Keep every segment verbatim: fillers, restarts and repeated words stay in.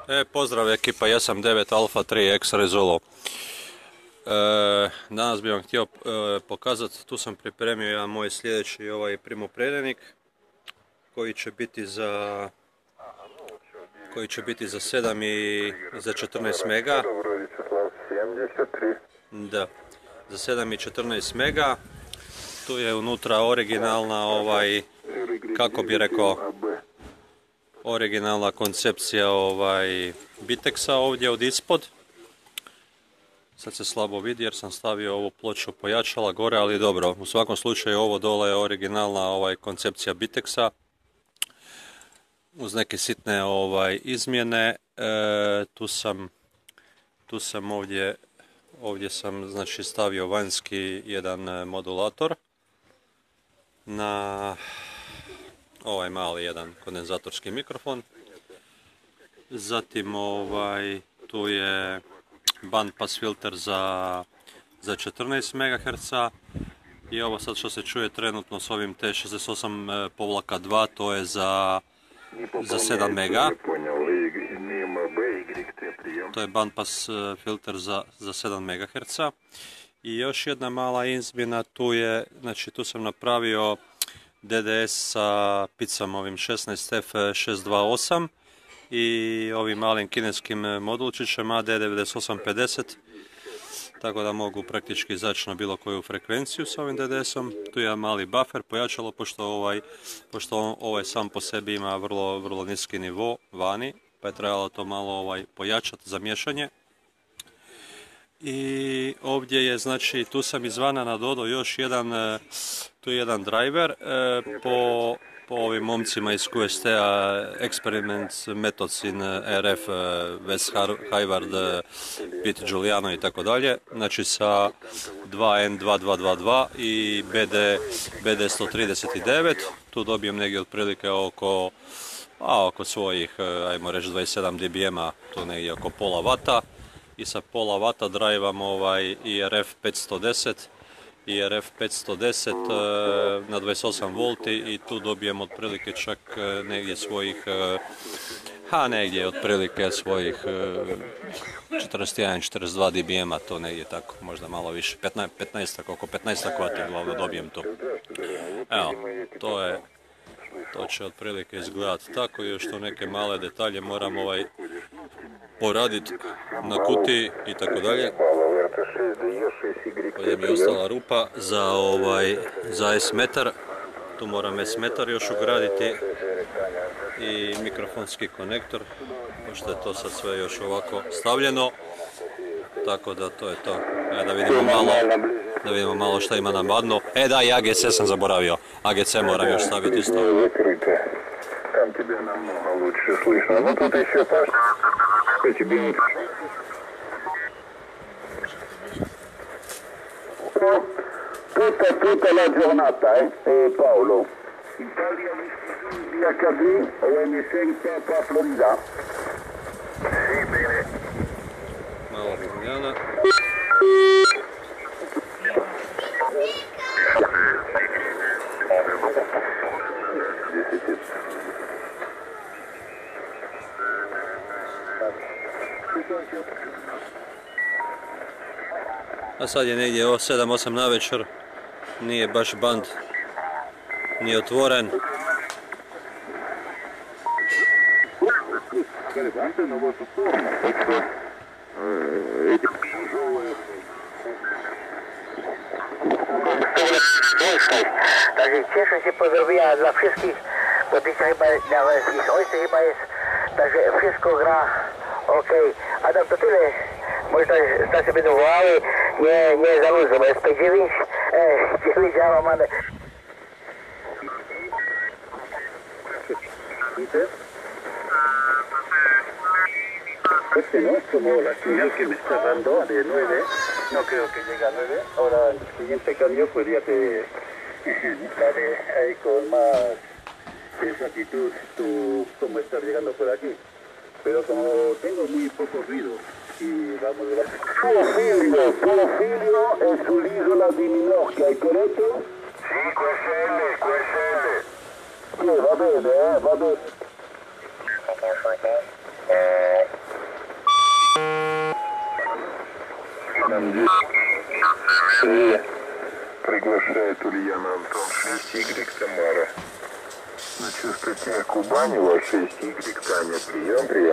E, pozdrav ekipa, ja sam devet Alfa tri X Rezolo. E, danas bih vam htio e, pokazati, tu sam pripremio jedan moj sljedeći ovaj primopredanik koji će biti za koji će biti za sedam i za četrnaest mega. Da, za sedam i četrnaest mega. Tu je unutra originalna ovaj, kako bi rekao, originalna koncepcija ovaj Bitexa ovdje od ispod. Sad se slabo vidi jer sam stavio ovu ploču pojačala gore, ali dobro, u svakom slučaju ovo dole je originalna ovaj koncepcija Bitexa uz neke sitne ovaj izmjene. E, tu sam tu sam ovdje ovdje sam znači stavio vanjski jedan modulator na ovaj mali jedan kondenzatorski mikrofon. Zatim ovaj tu je bandpass filter za, za četrnaest megaherca i ovo sad što se čuje trenutno s ovim T šezdeset osam dva, to je za, za sedam mega. To je bandpass filter za, za sedam megaherca. I još jedna mala izmjena tu je, znači tu sam napravio D D S sa picom ovim šesnaest F šest dva osam i ovim malim kineskim modulčićem A D devedeset osam pedeset, tako da mogu praktički izaći na bilo koju frekvenciju sa ovim D D S-om. Tu je mali buffer, pojačalo, pošto ovaj, pošto ovaj sam po sebi ima vrlo, vrlo niski nivo vani, pa je trebalo to malo ovaj, pojačati za miješanje. I ovdje je, znači, tu sam izvana nadodao još jedan, tu je jedan driver po, po ovim momcima iz Q S T-a, Experiments Methods in R F, Wes Hayward, Pete Giuliano i tako dalje, znači sa dva N dva dva dva dva i B D, B D sto trideset devet, tu dobijem negdje otprilike oko, a, oko svojih, ajmo reći, dvadeset sedam dBm-a, tu negdje oko pola vata. I sa pola vata drivam ovaj I R F petsto deset, I R F petsto deset na dvadeset osam volti i tu dobijem otprilike čak negdje svojih, ha negdje otprilike svojih četrdeset jedan četrdeset dva dBm-a, to negdje tako, možda malo više, petnaest, oko petnaest vati glavno dobijem to. Evo, to je, to će otprilike izgledati tako i još to neke male detalje moram ovaj poraditi na kutiji i tako dalje. Ovdje mi je ostala rupa za ovaj za S-metar, tu moram S-metar još ugraditi i mikrofonski konektor, pošto je to sad sve još ovako stavljeno, tako da to je to. E, da vidimo malo, da vidimo malo šta ima nam vadno. E da, i A G C sam zaboravio, A G C moram još staviti isto. Там тебя намного лучше слышно. Ну тут еще Паш, тебе tutta, tutta la giornata, eh, eh Paolo. Italia di H D O M senza pa Florida. Sì, bene. Malo Ljubljana. A sad je negdje sedam osam na večer, nije baš band, nije otvoren. Takže cieszę się pozdrowienia dla wszystkich, bo dzisiaj chyba nawet ich ojciec chyba jest, także wszystko gra ok. Adam, to tyle. Možda šta se będą wołały, nie, nie za luzo, S P dziewięć, dziewięć działa, mamy. Este no es como la señal que me está dando de nueve, no creo que llegue a nueve. Ahora el siguiente cambio pues ya te sale ahí con más exactitud tú cómo estar llegando por aquí. Pero como tengo muy poco ruido y vamos a ver. Porfirio, Porfirio es un ídolo de Minosca, ¿es correcto? Sí, cuestiones, cuestiones. Sí, va bene, eh, va bene. Eh, Приглашает Ульяна Антон шесть Y Самара. На частоте Кубанева шесть Y Таня. Прием, прием.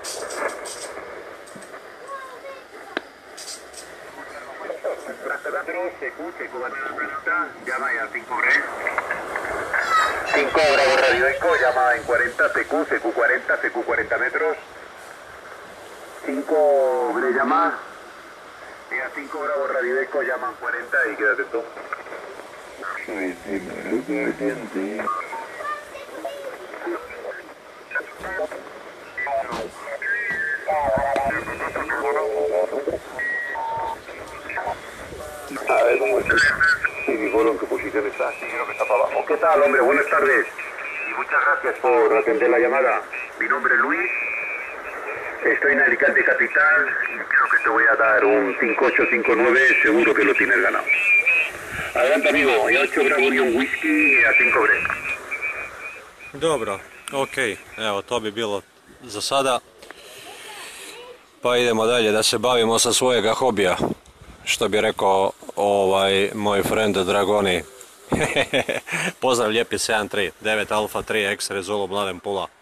Llama ya cinco Bre. cinco Bravo Radio Eco, llama en cuarenta C Q, C Q cuarenta, C Q cuarenta metros. cinco Bre llama. Y a cinco Bravo Radio Eco, llaman cuarenta y quédate tú. A ver cómo está. Sí, mi bolo, ¿en qué posición está? Sí, creo que está para abajo. ¿Qué tal, hombre? Buenas tardes. Y muchas gracias por atender la llamada. Mi nombre es Luis. Estoy en Alicante Capital y creo que te voy a dar un cinco ocho cinco nueve, seguro que lo tienes ganado. Adelante, amigo. Y ocho Bravo y un whisky a cinco Bre. Dobro, ok, evo to bi bilo za sada. Pa idemo dalje da se bavimo sa svojega hobija. Što bi rekao ovaj moj friend Dragoni. Pozdrav lijepi sedam tri, devet Alfa tri X-Ray Zulu Mladen Pula.